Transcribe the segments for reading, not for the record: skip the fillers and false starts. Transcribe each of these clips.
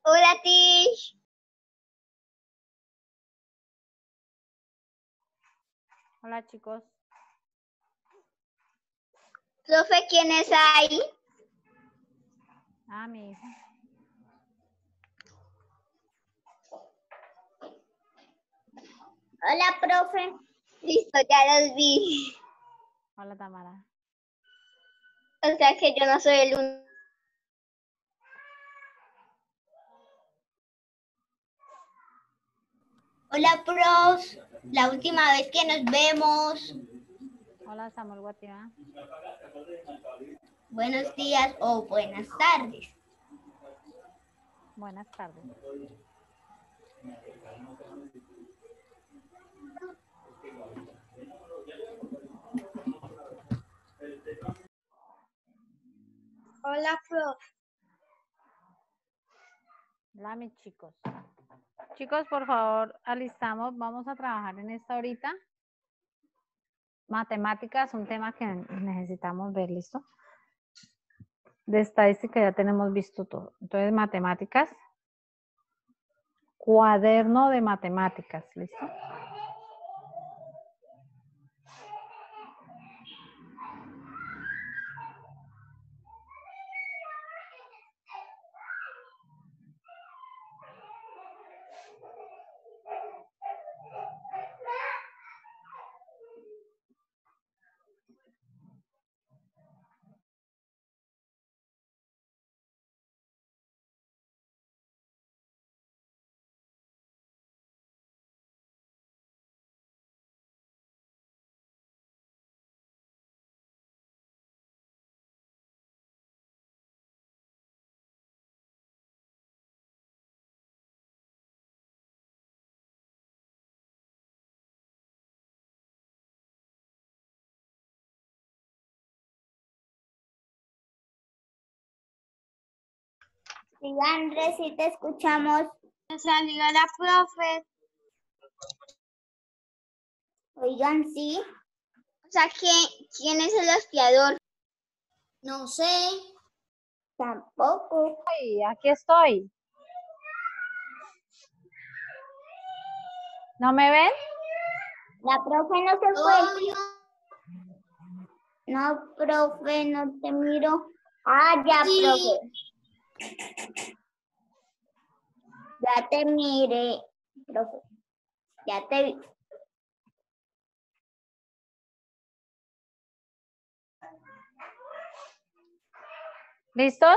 Hola, Tish. Hola, chicos. Profe, ¿quién es ahí? Ah, mi hija. Hola, profe. Listo, ya los vi. Hola, Tamara. O sea que yo no soy el único. Hola, prof. La última vez que nos vemos. Hola, Samuel Guativa. Buenos días o buenas tardes. Buenas tardes. Hola, prof. Hola, mis chicos. Chicos, por favor, alistamos. Vamos a trabajar en esta horita. Matemáticas, un tema que necesitamos ver, ¿listo? De estadística ya tenemos visto todo. Entonces, matemáticas. Cuaderno de matemáticas, ¿listo? Sí, Andrés, sí te escuchamos. Salió la profe. Oigan, sí. O sea, ¿quién es el hostiador? No sé. Tampoco. Ay, aquí estoy. ¿No me ven? La profe no se fue. No, profe, no te miro. Ah, ya, sí. Profe. Ya te miré, profe. Ya te vi. ¿Listos?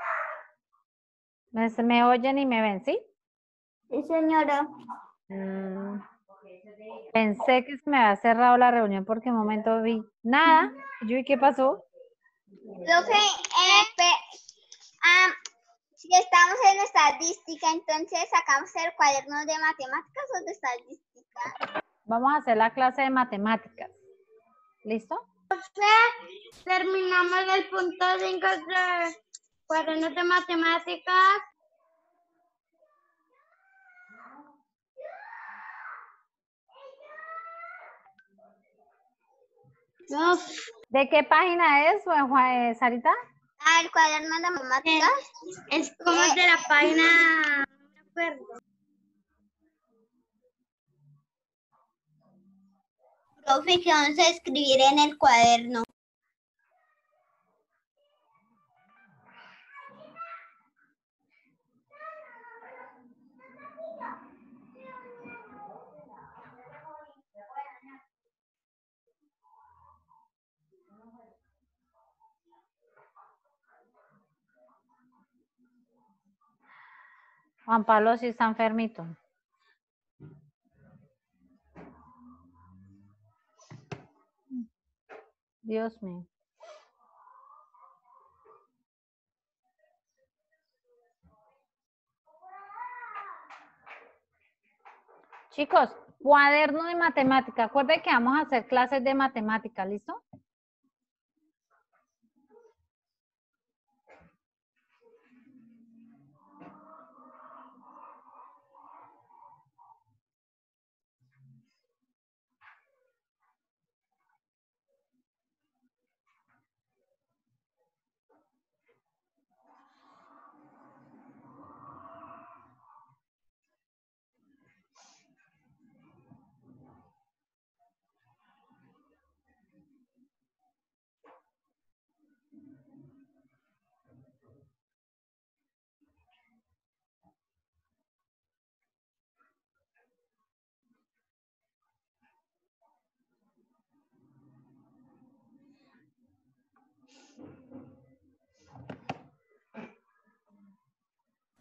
¿Me oyen y me ven, sí? Sí, señora. Pensé que se me había cerrado la reunión porque en un momento vi nada. Yo, ¿y qué pasó? Profe, si estamos en estadística, entonces sacamos el cuaderno de matemáticas o de estadística. Vamos a hacer la clase de matemáticas. ¿Listo? Terminamos el punto 5 de cuaderno de matemáticas. ¿De qué página es, Sarita? El cuaderno de matemáticas. Es como de la página, no me acuerdo. Profe, ¿qué vamos a escribir en el cuaderno? Juan Pablo sí está enfermito. Dios mío. Chicos, cuaderno de matemática. Acuérdense que vamos a hacer clases de matemática, ¿listo?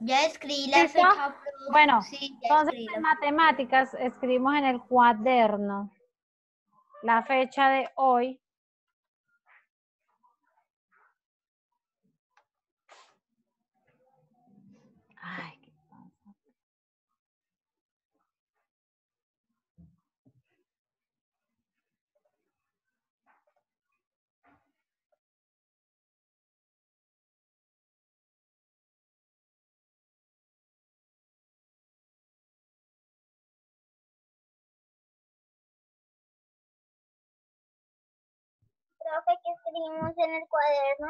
Ya escribí la ¿Listo? fecha. Bueno, Sí, ya entonces escribí en la fecha. matemáticas escribimos en el cuaderno la fecha de hoy. Ay, ¿qué pasa? Profe, ¿qué escribimos en el cuaderno?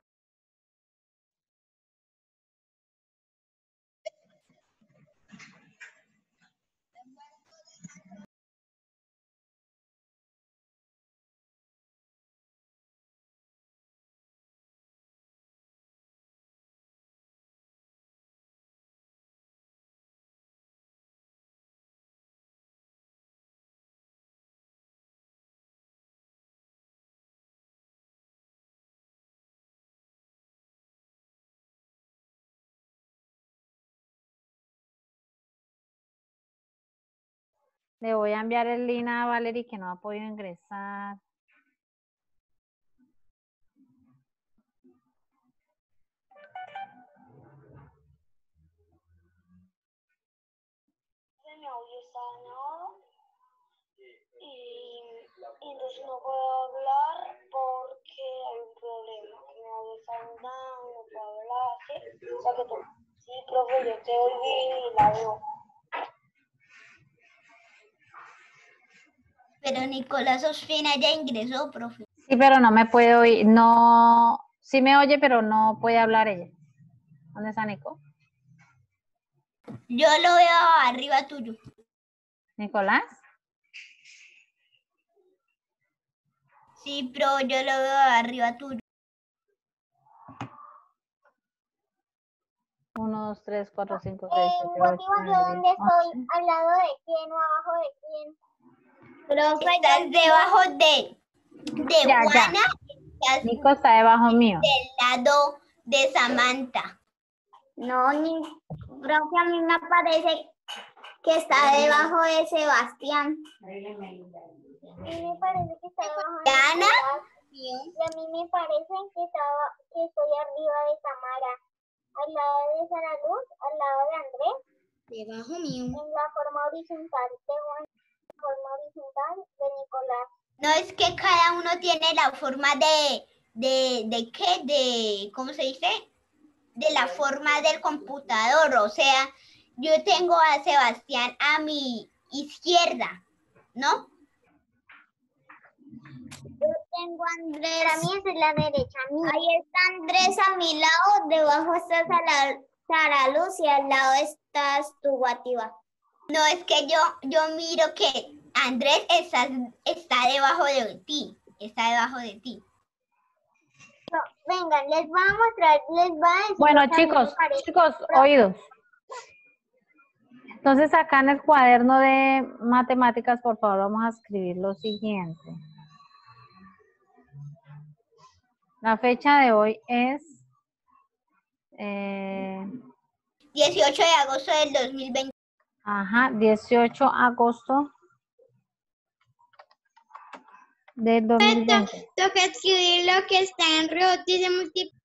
Le voy a enviar el link a Valerie que no ha podido ingresar. Mi audio está dañado y entonces no puedo hablar porque hay un problema. Mi audio está dañado, no puedo hablar. ¿Sí? O sea que tú, sí, profe, yo te oí y la veo. Pero Nicolás Ospina ya ingresó, profe. Sí, pero no me puede oír. No, sí me oye, pero no puede hablar ella. ¿Dónde está Nico? Yo lo veo arriba tuyo. ¿Nicolás? Sí, pero yo lo veo arriba tuyo. 1, 2, 3, 4, 5, 6, 7, 8, Motivos de 9, 10, dónde estoy, 11. al lado de quién o abajo de quién. Profe, Estás debajo de Ya, ya. Juana, estás Nico está debajo mío. del lado de Samantha. no, profe, a mí me parece que está debajo de Sebastián. A mí me parece que está debajo de Ana. Y a mí me parece que estoy arriba de Tamara. Al lado de Sara Luz, al lado de Andrés. Debajo mío. En la forma horizontal de Juan, en la forma horizontal de Nicolás. No, es que cada uno tiene la forma ¿de qué? De, ¿cómo se dice? De la forma del computador. O sea, yo tengo a Sebastián a mi izquierda, ¿no? Yo tengo a Andrés. Para mí es la derecha. Ahí está Andrés a mi lado, debajo está Sara Luz y al lado estás tú, Guativa. No, es que yo miro que Andrés está debajo de ti. Está debajo de ti. No, vengan, les voy a mostrar, les voy a decir. Bueno, lo que a mí me chicos, parece. oídos. Entonces, acá en el cuaderno de matemáticas, por favor, vamos a escribir lo siguiente. La fecha de hoy es 18 de agosto del 2020. Ajá, 18 de agosto del 2020. Toca escribir lo que está en rebote de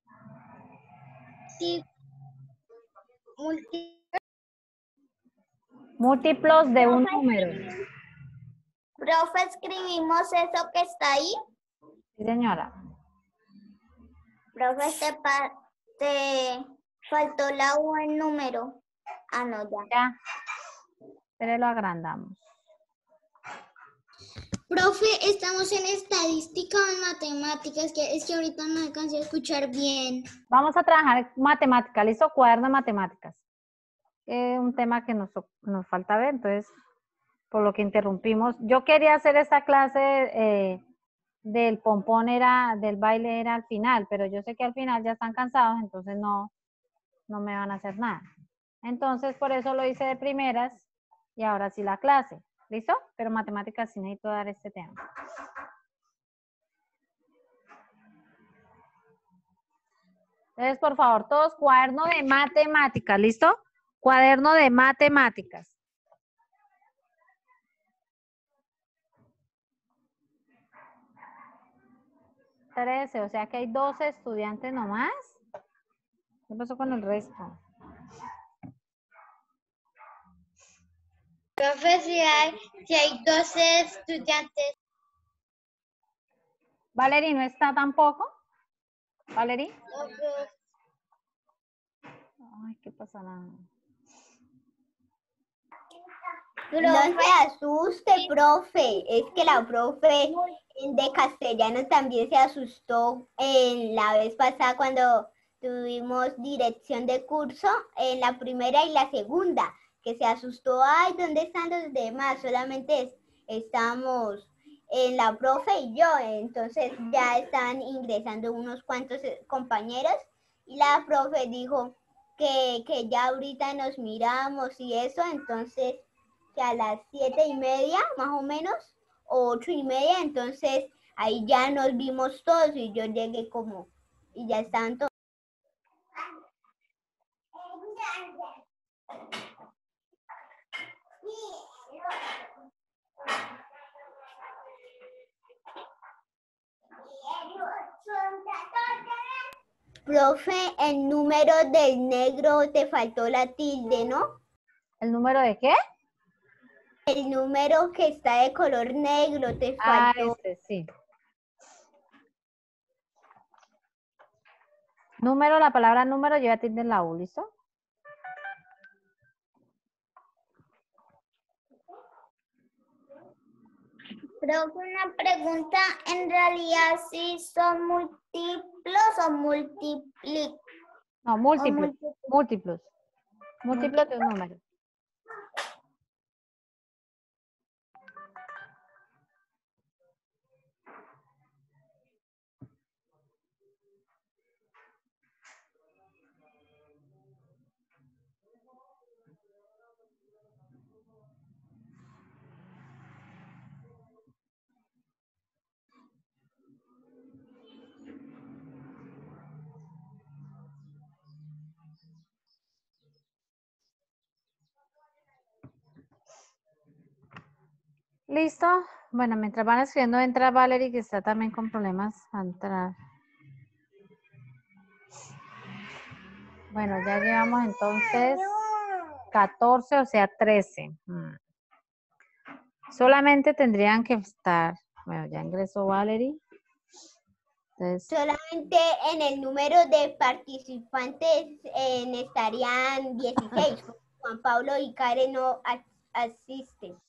Múltiplos de un número. Profe, escribimos eso que está ahí. Sí, señora. Profe, te faltó la U en número. Ah, no, ya. Ya. Pero lo agrandamos. Profe, estamos en estadística o en matemáticas, que es que ahorita no alcancé a escuchar bien. Vamos a trabajar matemáticas, ¿listo? Cuaderno de matemáticas. Un tema que nos falta ver, entonces, por lo que interrumpimos. Yo quería hacer esta clase del pompón, del baile era al final, pero yo sé que al final ya están cansados, entonces no me van a hacer nada. Entonces, por eso lo hice de primeras y ahora sí la clase. ¿Listo? Pero matemáticas sí necesito dar este tema. Entonces, por favor, todos cuaderno de matemáticas, ¿listo? Cuaderno de matemáticas. 13, o sea que hay 12 estudiantes nomás. ¿Qué pasó con el resto? Profe, si hay 12 estudiantes. ¿Valerie no está tampoco? ¿Valerie? No, profe. Ay, ¿qué pasará? No se asuste, profe. Es que la profe de castellano también se asustó en la vez pasada cuando tuvimos dirección de curso, en la primera y la segunda, que se asustó. Ay, ¿dónde están los demás? Solamente estamos en la profe y yo. Entonces ya están ingresando unos cuantos compañeros y la profe dijo que ya ahorita nos miramos y eso, entonces que a las 7:30 más o menos, o 8:30, entonces ahí ya nos vimos todos y yo llegué como, y ya estaban todos. Profe, el número del negro te faltó la tilde, ¿no? ¿El número de qué? El número que está de color negro te Ah, faltó. sí. Número, la palabra número lleva tilde en la U, ¿listo? Profe, una pregunta, en realidad sí son múltiplos o múltiples. No, múltiplos. Múltiplos. Múltiplos de un número. ¿Listo? Bueno, mientras van escribiendo, entra Valerie, que está también con problemas para entrar. Bueno, ya llevamos entonces 14, o sea, 13. Solamente tendrían que estar, bueno, ya ingresó Valerie. Entonces, Solamente en el número de participantes estarían 16. Juan Pablo y Karen no asisten.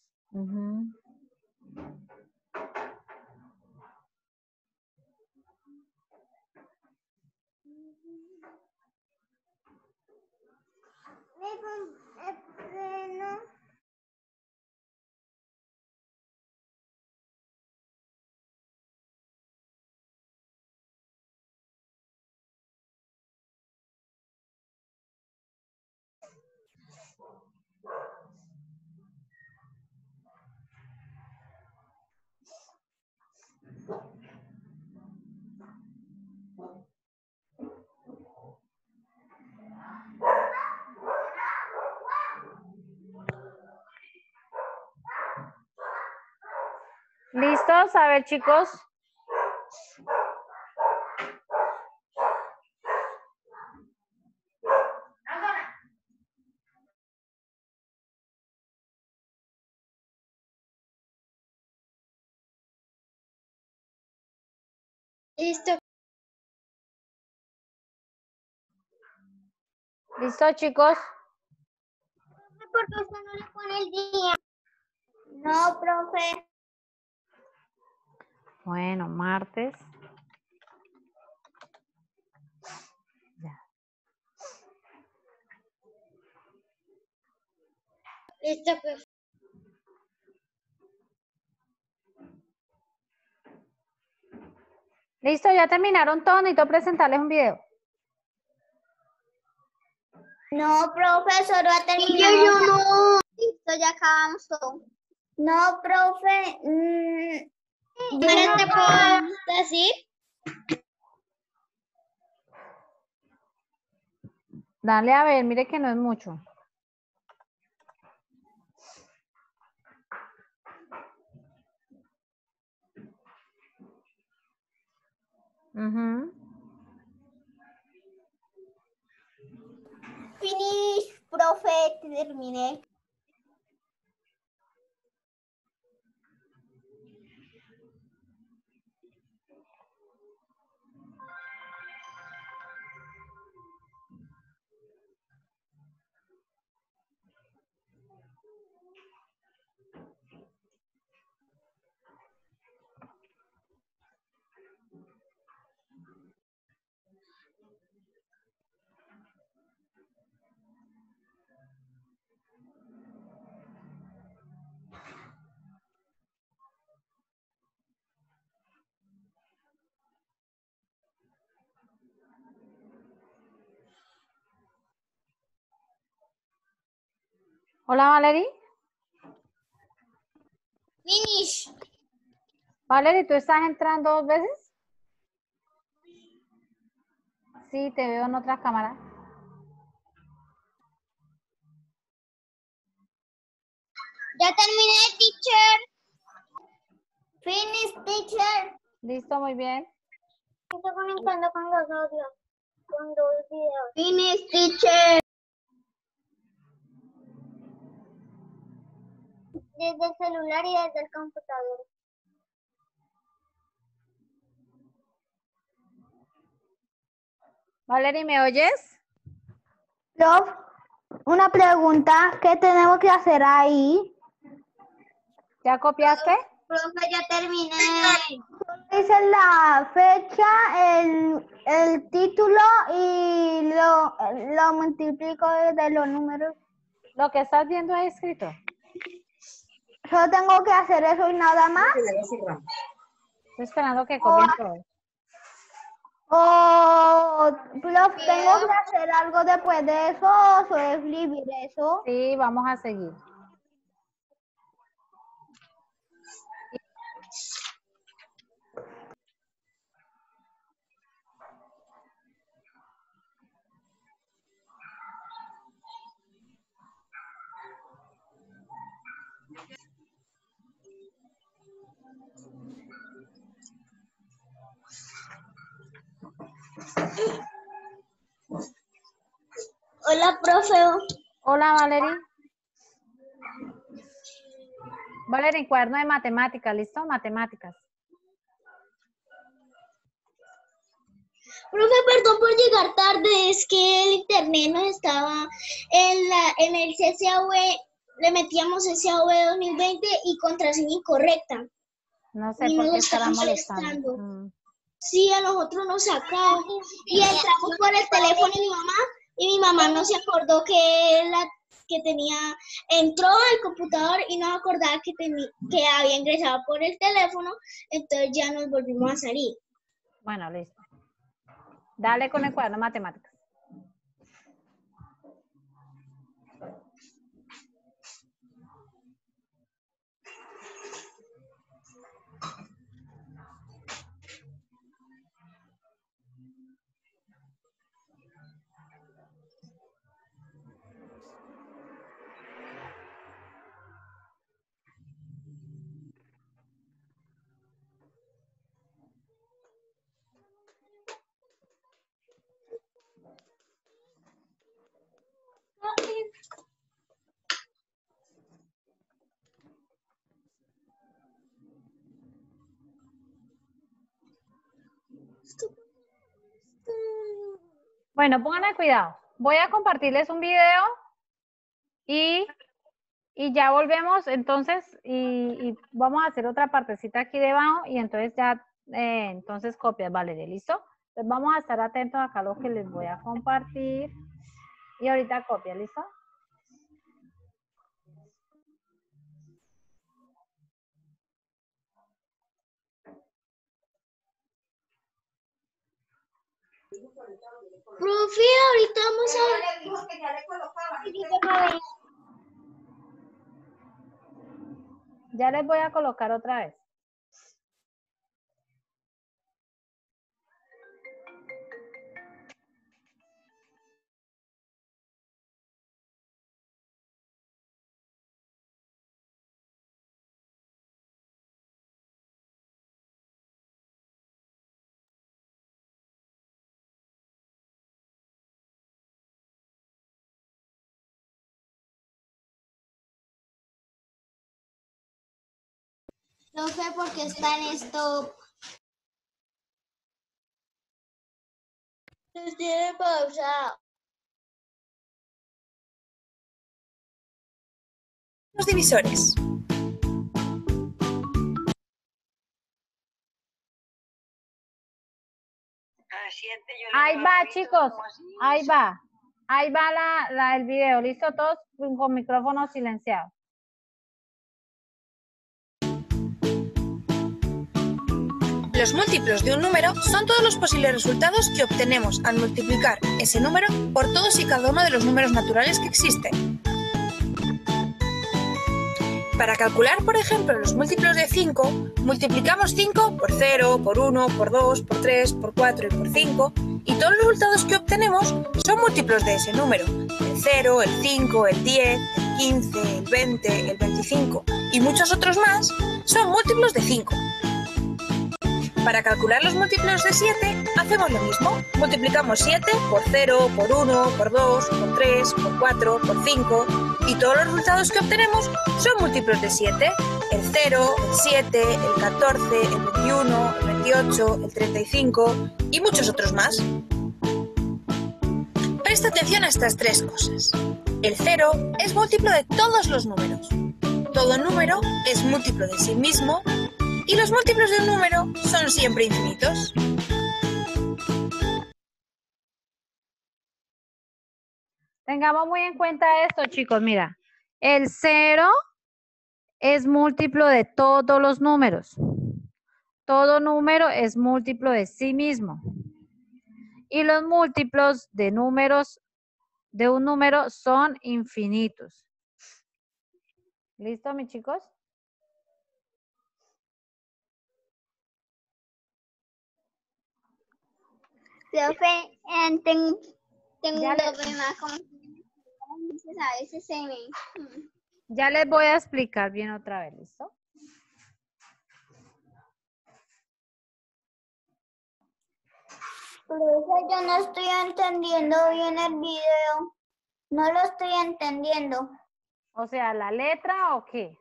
¿listos? A ver, chicos. Listo. ¿Listo, chicos? ¿Por qué usted no le pone el día? No, profe. Bueno, martes. Ya. Listo, profe. ¿Listo? ¿Ya terminaron todo? Necesito presentarles un video. No, profe, solo ha terminado. Yo no. Listo, ya acabamos todo. No, profe. ¿Ahora te puedo decir? Dale a ver, mire que no es mucho. Ujú. Finish, profe, terminé. Hola, Valerie. Finish. Valerie, ¿tú estás entrando 2 veces? Sí, te veo en otra cámara. Ya terminé, teacher. Finish, teacher. Listo, muy bien. Estoy conectando con los audios, con 2 videos. Finish, teacher. Desde el celular y desde el computador. Valerie, ¿me oyes? Prof, una pregunta, ¿qué tenemos que hacer ahí? ¿Ya copiaste? Profe, ya terminé. Dice la fecha, el título y lo multiplico de los números. Lo que estás viendo es escrito. Solo tengo que hacer eso y nada más. Estoy esperando que copien todo. O, prof, ¿tengo que hacer algo después de eso o solo escribir eso? Sí, vamos a seguir. Hola, profe. Hola, Valerie. Valerie, cuaderno de matemáticas, ¿listo? Matemáticas. Profe, perdón por llegar tarde, es que el internet no estaba en el CCAV, le metíamos CCAV 2020 y contraseña incorrecta. No sé Y por nos qué está estará molestando. molestando. Sí, a nosotros nos sacaban. Y entramos por el teléfono y mi mamá no se acordó que tenía, entró al computador y no acordaba que había ingresado por el teléfono, entonces ya nos volvimos a salir. Bueno, listo. Dale con el cuaderno de matemáticas. Bueno, pónganle cuidado. Voy a compartirles un video y ya volvemos entonces y vamos a hacer otra partecita aquí debajo y entonces ya, entonces copias, Valeria, ¿listo? Entonces vamos a estar atentos acá a lo que les voy a compartir y ahorita copia, ¿listo? Profe, ahorita vamos a... Ya les voy a colocar otra vez. Profe, porque está en stop. Nos tiene pausado. Los divisores. Ahí va, chicos. Ahí va. Ahí va el video. ¿Listo? Todos con micrófono silenciado. Los múltiplos de un número son todos los posibles resultados que obtenemos al multiplicar ese número por todos y cada uno de los números naturales que existen. Para calcular, por ejemplo, los múltiplos de 5, multiplicamos 5 por 0, por 1, por 2, por 3, por 4 y por 5, y todos los resultados que obtenemos son múltiplos de ese número. El 0, el 5, el 10, el 15, el 20, el 25 y muchos otros más son múltiplos de 5. Para calcular los múltiplos de 7, hacemos lo mismo. Multiplicamos 7 por 0, por 1, por 2, por 3, por 4, por 5, y todos los resultados que obtenemos son múltiplos de 7. El 0, el 7, el 14, el 21, el 28, el 35 y muchos otros más. Presta atención a estas tres cosas. El 0 es múltiplo de todos los números. Todo número es múltiplo de sí mismo. Y los múltiplos de un número son siempre infinitos. Tengamos muy en cuenta esto, chicos. Mira, el 0 es múltiplo de todos los números. Todo número es múltiplo de sí mismo. Y los múltiplos de números de un número son infinitos. ¿Listo, mis chicos? Profe, tengo Ya un le- problema con a veces se me... Ya les voy a explicar bien otra vez, ¿listo? Profe, yo no estoy entendiendo bien el video. No lo estoy entendiendo. O sea, ¿la letra o qué?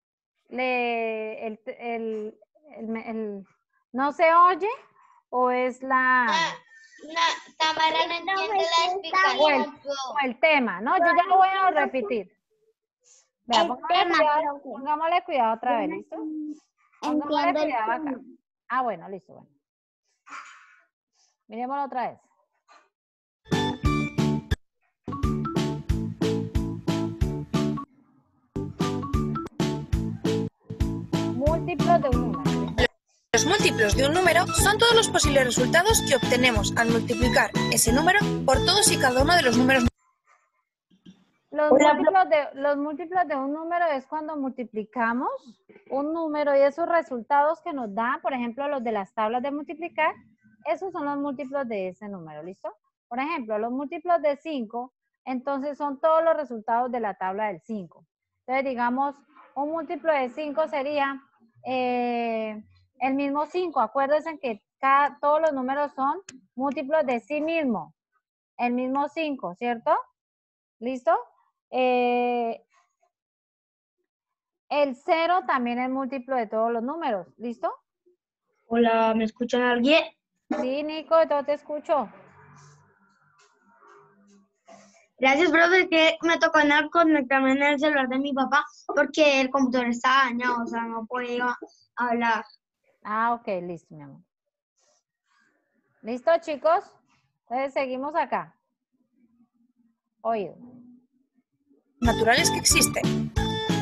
¿No se oye? ¿O es la... Tamara no entiende la explicación. o el tema? No, yo ya lo voy a repetir. Vea, El tema, profe. pongámosle cuidado otra vez, ¿listo? Pongámosle Entiendo el cuidado acá. tema. Ah, bueno, listo, bueno. Miremoslo otra vez. Múltiplos de un número. Los múltiplos de un número son todos los posibles resultados que obtenemos al multiplicar ese número por todos y cada uno de los números. Los múltiplos de un número es cuando multiplicamos un número y esos resultados que nos dan, por ejemplo, los de las tablas de multiplicar, esos son los múltiplos de ese número, ¿listo? Por ejemplo, los múltiplos de 5, entonces son todos los resultados de la tabla del 5. Entonces, digamos, un múltiplo de 5 sería el mismo 5. Acuérdense que todos los números son múltiplos de sí mismo. El mismo 5, ¿cierto? ¿Listo? El 0 también es múltiplo de todos los números. ¿Listo? Hola, ¿me escuchan alguien? Sí, Nico, yo te escucho. Gracias, profe, que me tocó conectarme en el celular de mi papá porque el computador estaba dañado, o sea, no podía hablar. Ah, ok, listo, mi amor. ¿Listo, chicos? Entonces seguimos acá. Oído. Naturales que existen.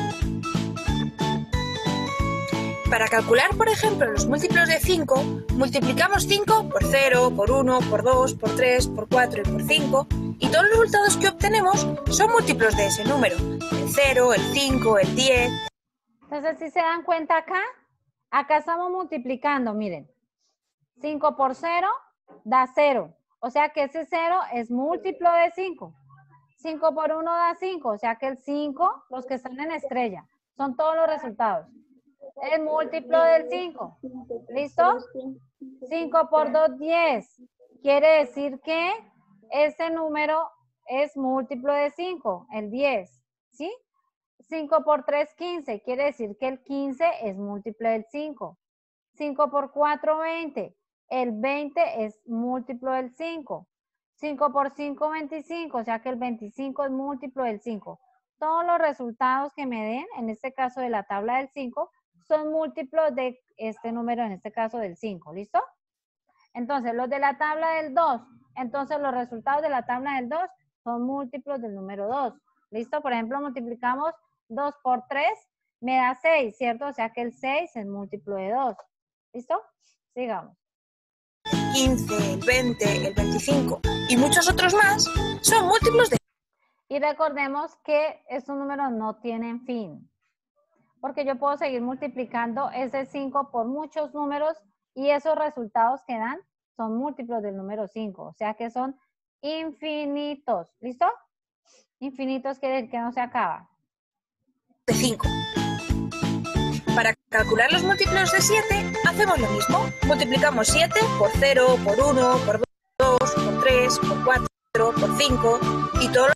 Para calcular, por ejemplo, los múltiplos de 5, multiplicamos 5 por 0, por 1, por 2, por 3, por 4 y por 5, y todos los resultados que obtenemos son múltiplos de ese número. El 0, el 5, el 10. Entonces, si se dan cuenta acá estamos multiplicando, miren. 5 por 0 da 0. O sea que ese 0 es múltiplo de 5. 5 por 1 da 5. O sea que el 5, los que están en estrella, son todos los resultados. Es múltiplo del 5. ¿Listo? 5 por 2, 10. Quiere decir que ese número es múltiplo de 5, el 10. ¿Sí? 5 por 3, 15. Quiere decir que el 15 es múltiplo del 5. 5 por 4, 20. El 20 es múltiplo del 5. 5 por 5, 25. O sea que el 25 es múltiplo del 5. Todos los resultados que me den, en este caso de la tabla del 5, son múltiplos de este número, en este caso del 5. ¿Listo? Entonces, los de la tabla del 2. Entonces, los resultados de la tabla del 2 son múltiplos del número 2. ¿Listo? Por ejemplo, multiplicamos 2 por 3, me da 6, ¿cierto? O sea que el 6 es múltiplo de 2. ¿Listo? Sigamos. 15, el 20, el 25 y muchos otros más son múltiplos de... Y recordemos que estos números no tienen fin, porque yo puedo seguir multiplicando ese 5 por muchos números y esos resultados que dan son múltiplos del número 5, o sea que son infinitos. ¿Listo? Infinitos quiere decir que no se acaba. de 5. Para calcular los múltiplos de 7, hacemos lo mismo. Multiplicamos 7 por 0, por 1, por 2, por 3, por 4, por 5 y todos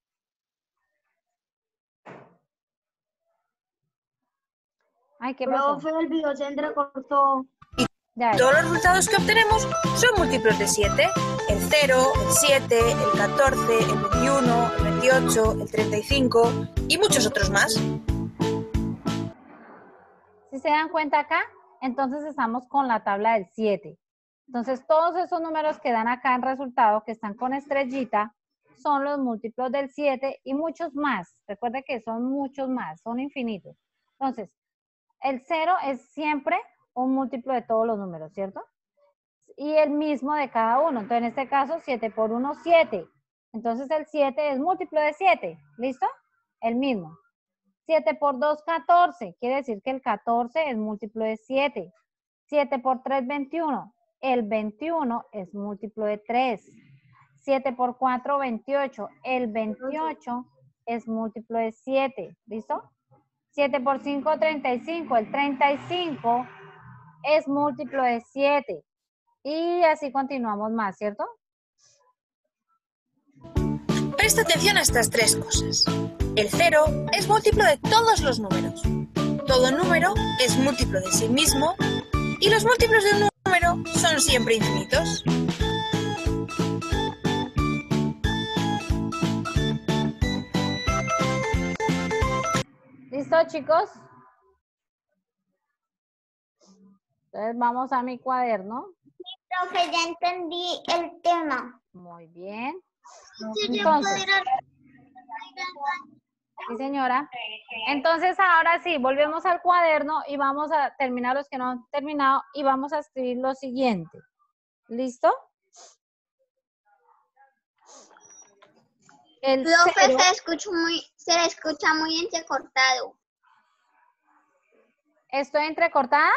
Ay, ¿qué pasó? Profe, el video se entrecortó. Ya, todos los resultados que obtenemos son múltiplos de 7. El 0, el 7, el 14, el 21, el 28, el 35 y muchos otros más. Si se dan cuenta acá, entonces estamos con la tabla del 7. Entonces, todos esos números que dan acá en resultado, que están con estrellita, son los múltiplos del 7 y muchos más. Recuerden que son muchos más, son infinitos. Entonces, el 0 es siempre un múltiplo de todos los números, ¿cierto? Y el mismo de cada uno. Entonces, en este caso, 7 por 1, 7. Entonces, el 7 es múltiplo de 7. ¿Listo? El mismo. 7 por 2, 14. Quiere decir que el 14 es múltiplo de 7. 7 por 3, 21. El 21 es múltiplo de 3. 7 por 4, 28. El 28 es múltiplo de 7. ¿Listo? 7 por 5, 35. El 35 es múltiplo de 7. Y así continuamos más, ¿cierto? Presta atención a estas tres cosas. El 0 es múltiplo de todos los números. Todo número es múltiplo de sí mismo y los múltiplos de un número son siempre infinitos. ¿Listo, chicos? Entonces vamos a mi cuaderno. Profe, ya entendí el tema. Muy bien. Entonces, sí, señora. Entonces, ahora sí, volvemos al cuaderno y vamos a terminar los que no han terminado y vamos a escribir lo siguiente. ¿Listo? El Profe, 0, se le escucha muy entrecortado. ¿estoy entrecortada?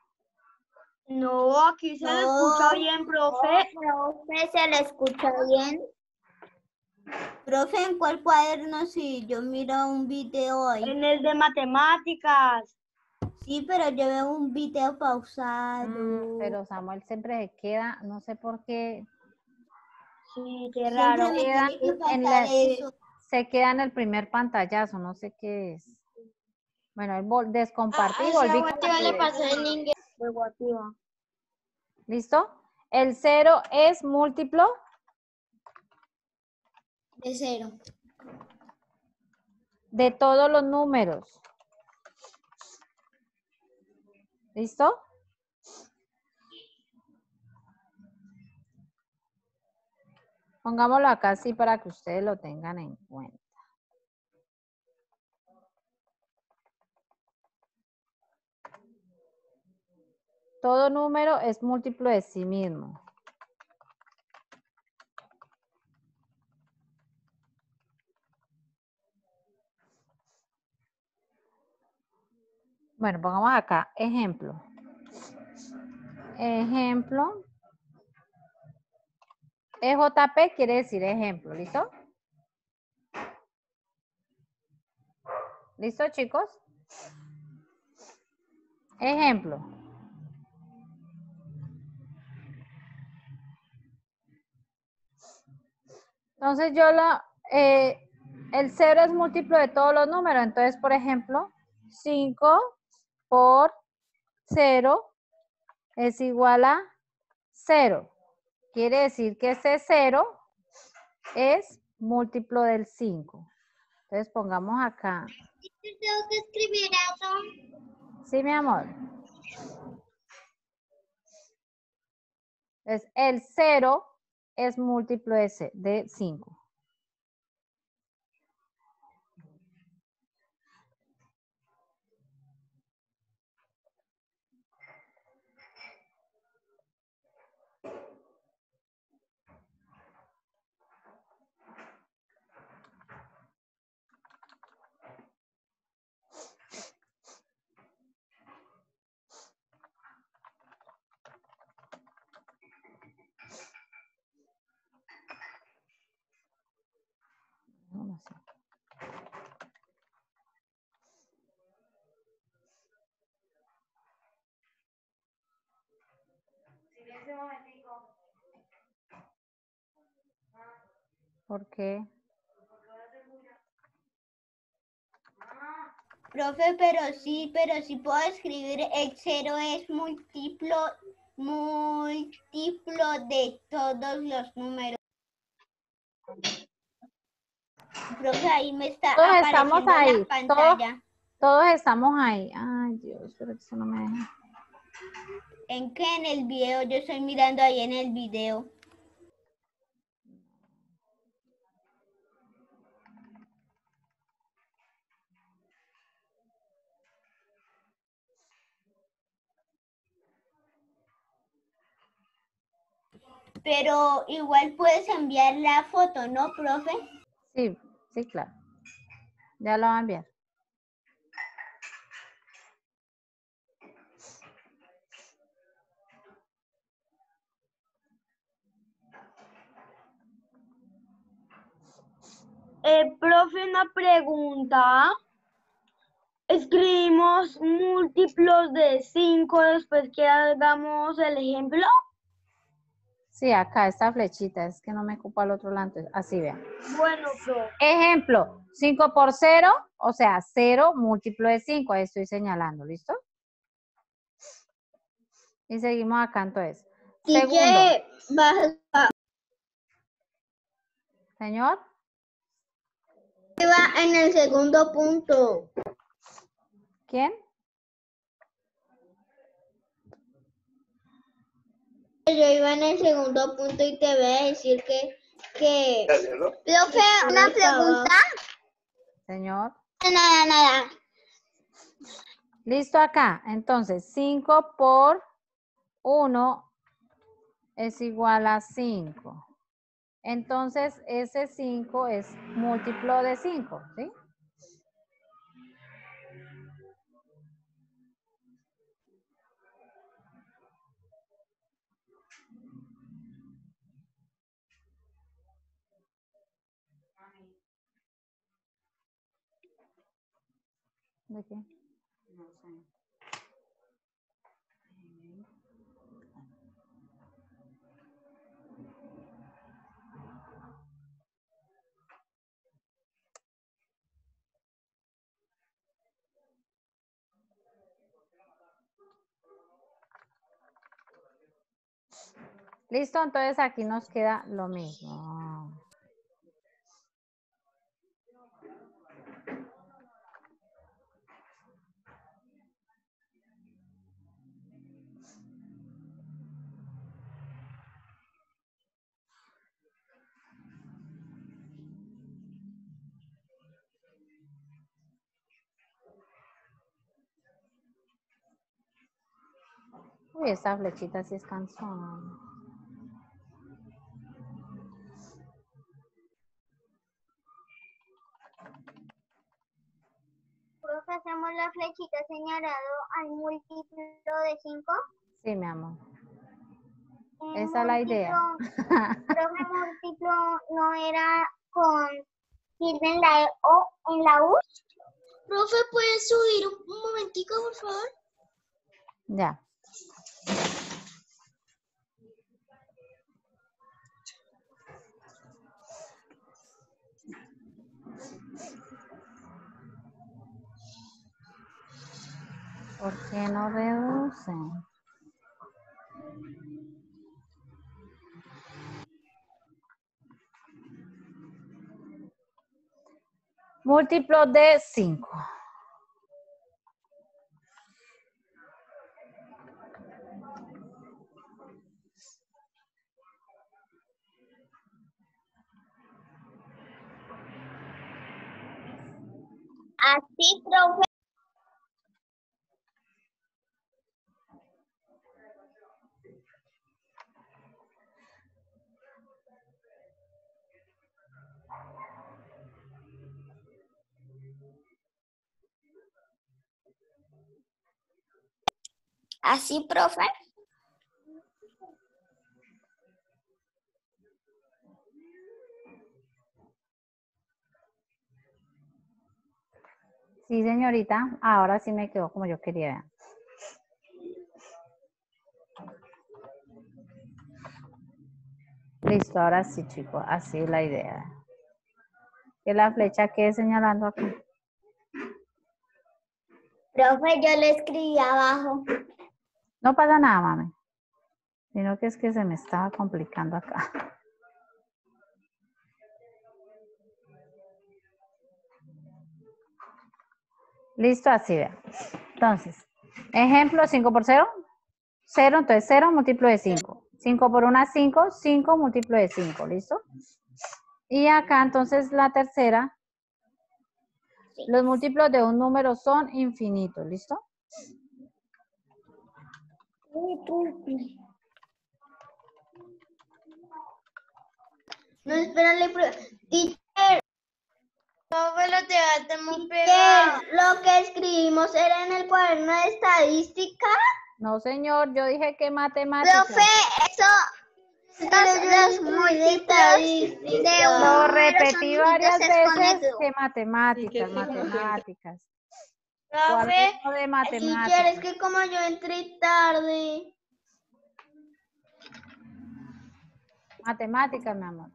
No, aquí se le escucha bien, profe. Profe, se le escucha bien. Profe, ¿en cuál cuaderno? Si yo miro un video ahí. En el de matemáticas. Sí, pero yo veo un video pausado. Pero Samuel siempre se queda, no sé por qué, Sí, qué Siempre raro. me queda tiene que en pasar la- eso. se queda en el primer pantallazo, no sé qué es. Bueno, descompartí y esa volví. guativa le pasó en inglés. Negativa. ¿Listo? El 0 es múltiplo De 0. de todos los números. ¿Listo? Pongámoslo acá así para que ustedes lo tengan en cuenta. Todo número es múltiplo de sí mismo. Bueno, pongamos acá, ejemplo. Ejemplo. EJP quiere decir ejemplo, ¿listo? ¿Listo, chicos? Ejemplo. Entonces yo El 0 es múltiplo de todos los números. Entonces, por ejemplo, 5 por 0 es igual a 0. Quiere decir que ese 0 es múltiplo del 5. Entonces, pongamos acá. Tengo que escribir eso. Sí, mi amor. Entonces, el 0 es múltiplo de 5. No sé. ¿Por qué? Profe, pero sí puedo escribir el 0 es múltiplo de todos los números. Profe, ahí me está Todos estamos apareciendo ahí. la pantalla. Todos estamos ahí. Ay, Dios, pero eso no me deja. ¿En qué? En el video, yo estoy mirando ahí en el video. Pero igual puedes enviar la foto, ¿no, profe? Sí, sí, claro. Ya lo voy a enviar. Profe, una pregunta. Escribimos múltiplos de 5 después que hagamos el ejemplo. Sí, acá esta flechita, es que no me ocupa al otro lado, entonces, así vean. Bueno, profe. Ejemplo, 5 por 0, o sea, 0 múltiplo de 5, ahí estoy señalando, ¿listo? Y seguimos acá entonces. Segundo. Señor. Iba en el segundo punto. ¿Quién? Yo iba en el segundo punto y te voy a decir que... Profe, una pregunta. Señor. Nada. Listo acá. Entonces, 5 por 1 es igual a 5. Entonces, ese 5 es múltiplo de 5, ¿sí? ¿De qué? No sé. Listo, entonces aquí nos queda lo mismo. Uy, esa flechita sí es cansona. Profe, hacemos la flechita señalado al múltiplo de 5. Sí, mi amor. Esa es la idea. Profe, múltiplo no era con tilde en la E o en la U. Profe, ¿puedes subir un momentico, por favor? Ya. ¿Por qué no reducen? Múltiplo de 5. Así, profe. Así, profe. Sí, señorita. Ahora sí me quedó como yo quería. Listo, ahora sí, chicos. Así es la idea. Que la flecha quede señalando acá. Profe, yo lo escribí abajo. No pasa nada, mami. Sino que es que se me estaba complicando acá. Listo, así vea. Entonces, ejemplo, 5 por 0. 0, entonces 0 múltiplo de 5. 5 por 1, 5. 5 múltiplo de 5, ¿listo? Y acá entonces la tercera. Los múltiplos de un número son infinitos, ¿listo? No, espérale, teacher, Profe, lo te muy teacher, pegado. lo que escribimos era en el cuaderno de estadística. No, señor, yo dije que matemáticas. Profe, los múltiplos de un Lo número repetí son varias infinitos, es con veces eso. que matemáticas, matemáticas. Profe, Cuaderno de Teacher, matemáticas. es que como yo entré tarde. Matemáticas, mi amor.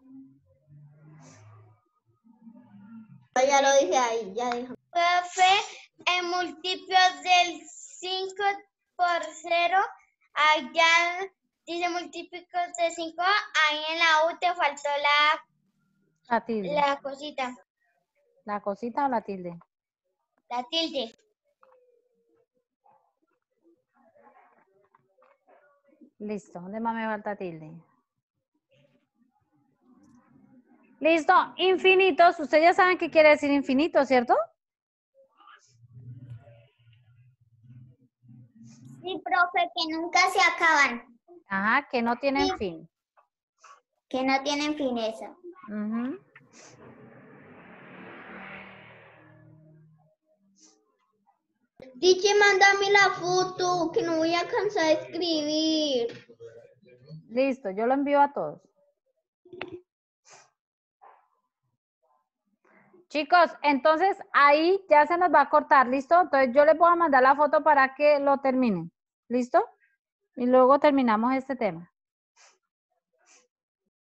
Ya lo dije ahí, ya dijo. profe, en múltiplos del 5 por 0, allá dice múltiplos de 5, ahí en la U te faltó La tilde. la cosita, ¿La cosita o la tilde? la tilde. Listo. ¿Dónde más me falta tilde? Listo. Infinitos. Ustedes ya saben qué quiere decir infinito, ¿cierto? Sí, profe, que nunca se acaban, Ajá, que no tienen fin. que no tienen fin eso. Ujú. Teacher, mándame la foto, que no voy a cansar de escribir. Listo, yo lo envío a todos. Chicos, entonces ahí ya se nos va a cortar, ¿listo? Entonces yo les voy a mandar la foto para que lo terminen, ¿listo? Y luego terminamos este tema.